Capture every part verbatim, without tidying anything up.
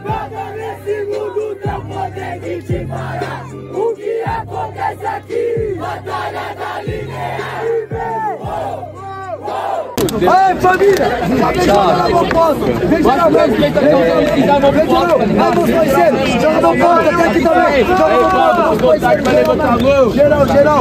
Nada nesse mundo não consegue te parar. O que acontece aqui? Batalha da linear. Aê, família! Vem jogar na mão posta! Vem jogar na mão! Vem jogar na mão! Vem jogar na mão, parceiro! Joga na mão posta, até aqui também! Joga na mão posta! Geral, geral!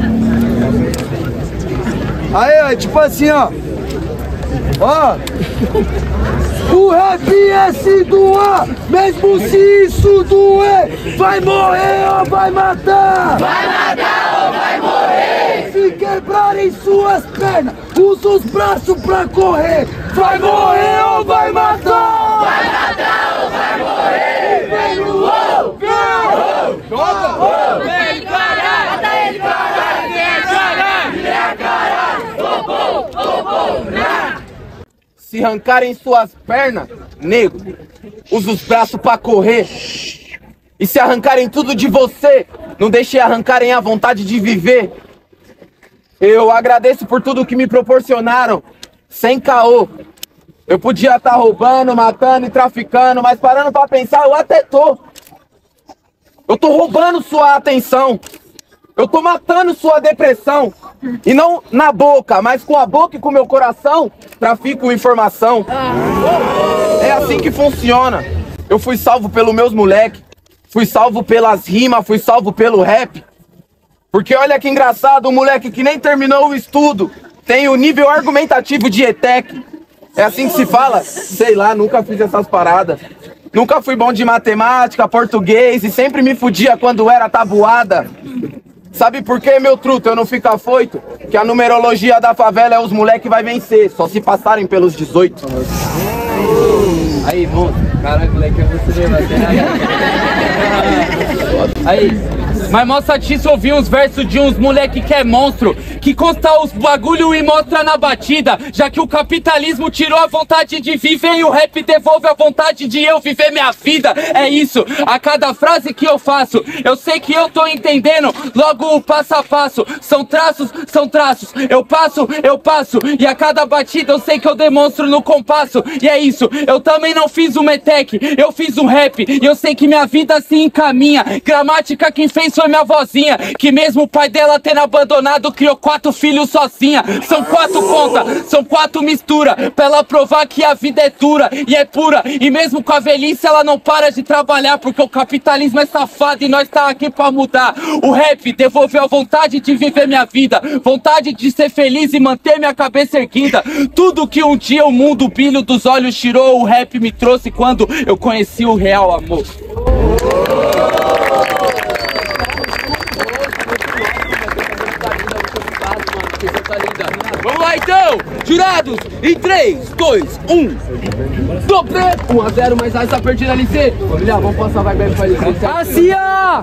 Aí, ó, tipo assim, ó! Ó! O rap é se doar, mesmo se isso doer. Vai morrer ou vai matar? Vai matar ou vai morrer? Se quebrarem suas pernas, usa os braços pra correr. Vai morrer ou vai matar? Vai matar ou vai morrer? Vem no ou! Joga! Vem caralho! Mata ele caralho! Vem caralho! Vem caralho! Ô bom, ô bom, Se arrancarem suas pernas, nego, usa os braços pra correr. E se arrancarem tudo de você, não deixe arrancarem a vontade de viver. Eu agradeço por tudo que me proporcionaram, sem caô. Eu podia estar roubando, matando e traficando, mas parando pra pensar, eu até tô. Eu tô roubando sua atenção. Eu tô matando sua depressão. E não na boca, mas com a boca e com o meu coração, trafico informação. É assim que funciona. Eu fui salvo pelos meus moleque, fui salvo pelas rimas, fui salvo pelo rap. Porque olha que engraçado, um moleque que nem terminou o estudo tem o nível argumentativo de E T E C. É assim que se fala? Sei lá, nunca fiz essas paradas. Nunca fui bom de matemática, português e sempre me fudia quando era tabuada. Sabe por que, meu truto, eu não fico afoito? Que a numerologia da favela é os moleque que vai vencer, só se passarem pelos dezoito. Aí, monstro. Caralho, moleque, é você mesmo. Aí. Mas mó satisfeito ouvir uns versos de uns moleque que é monstro, que consta os bagulho e mostra na batida, já que o capitalismo tirou a vontade de viver e o rap devolve a vontade de eu viver minha vida. É isso, a cada frase que eu faço, eu sei que eu tô entendendo logo o passo a passo. São traços, são traços, eu passo, eu passo, e a cada batida eu sei que eu demonstro no compasso. E é isso, eu também não fiz um metec, eu fiz um rap, e eu sei que minha vida se encaminha. Gramática quem fez foi minha vozinha, que mesmo o pai dela tendo abandonado, criou quatro filhos sozinha. São quatro contas, são quatro mistura, pra ela provar que a vida é dura e é pura. E mesmo com a velhice ela não para de trabalhar, porque o capitalismo é safado e nós tá aqui pra mudar. O rap devolveu a vontade de viver minha vida, vontade de ser feliz e manter minha cabeça erguida. Tudo que um dia o mundo, o brilho dos olhos tirou, o rap me trouxe quando eu conheci o real amor. Vamos lá então, jurados, em três, dois, um. Tô preto! um a zero, mas a essa perdida L C. Família, vamos passar, vai bem pra L C. Assim, ó!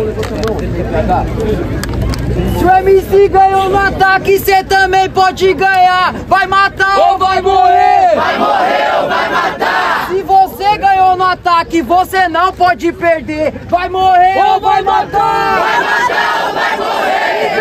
Se o M C ganhou no ataque, cê também pode ganhar. Vai matar ou vai morrer? Vai morrer ou vai matar? Se você ganhou no ataque, você não pode perder. Vai morrer ou, ou vai matar? Vai matar ou vai morrer?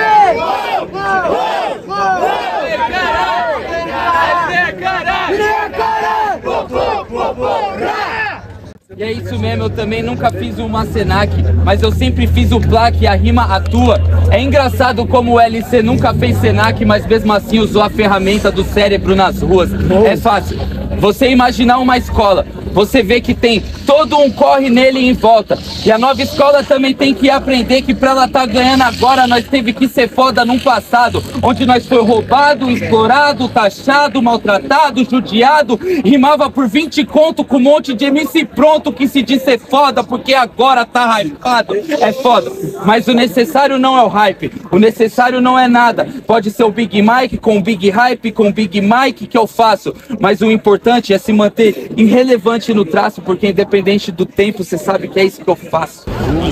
E é isso mesmo, eu também nunca fiz uma Senac, mas eu sempre fiz o plaque e a rima atua. É engraçado como o L C nunca fez Senac, mas mesmo assim usou a ferramenta do cérebro nas ruas. É fácil, você imaginar uma escola, você vê que tem todo um corre nele em volta. E a nova escola também tem que aprender que pra ela tá ganhando agora, nós teve que ser foda num passado, onde nós foi roubado, explorado, taxado, maltratado, judiado. Rimava por vinte conto com um monte de M C pronto que se diz ser foda, porque agora tá hypado. É foda, mas o necessário não é o hype, o necessário não é nada. Pode ser o Big Mike com o Big Hype, com o Big Mike que eu faço, mas o importante é se manter irrelevante no traço, porque independente do tempo, você sabe que é isso que eu faço.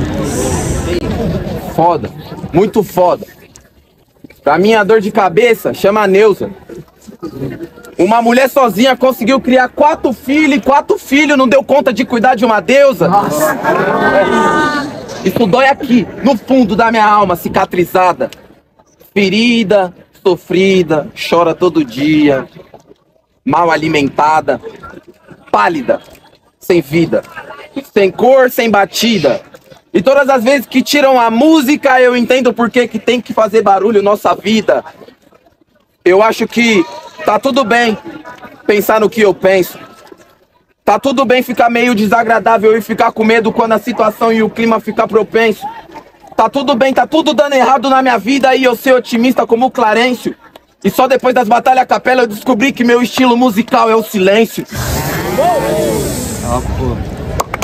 Foda, muito foda. Pra minha dor de cabeça, chama a Neuza. Uma mulher sozinha conseguiu criar quatro filhos e quatro filhos não deu conta de cuidar de uma deusa. Nossa. É. Isso dói aqui, no fundo da minha alma, cicatrizada. Ferida, sofrida, chora todo dia, mal alimentada, pálida, sem vida. sem cor, sem batida. E todas as vezes que tiram a música, eu entendo por que que tem que fazer barulho nossa vida. Eu acho que tá tudo bem pensar no que eu penso. Tá tudo bem ficar meio desagradável e ficar com medo quando a situação e o clima ficar propenso. Tá tudo bem, tá tudo dando errado na minha vida e eu ser otimista como o Clarencio. E só depois das batalhas a capela eu descobri que meu estilo musical é o silêncio. Ah, pô.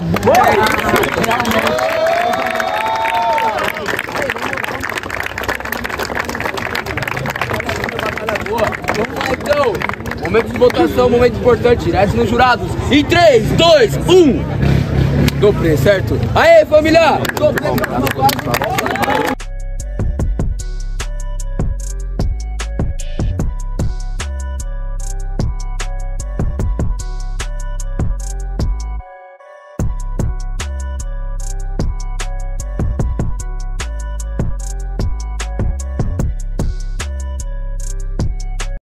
Vamos lá então, momento de votação, momento importante, direto nos jurados. Em três, dois, um. Doprê, certo? Aê, família! Doprê,